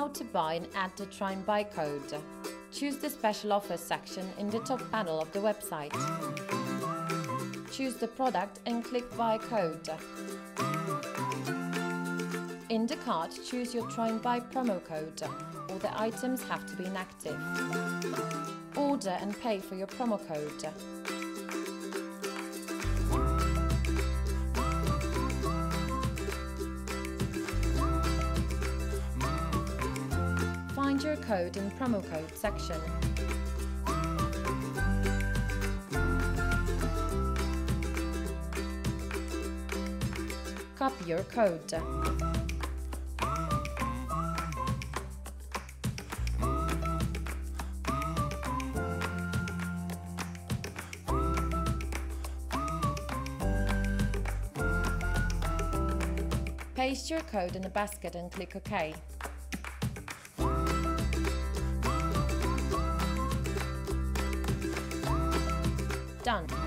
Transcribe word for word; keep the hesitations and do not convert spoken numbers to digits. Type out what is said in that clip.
How to buy and add the Try and Buy code. Choose the special offers section in the top panel of the website. Choose the product and click Buy code. In the cart, choose your Try and Buy promo code. All the items have to be inactive. Order and pay for your promo code. Find your code in promo code section. Copy your code. Paste your code in the basket and click OK. Done.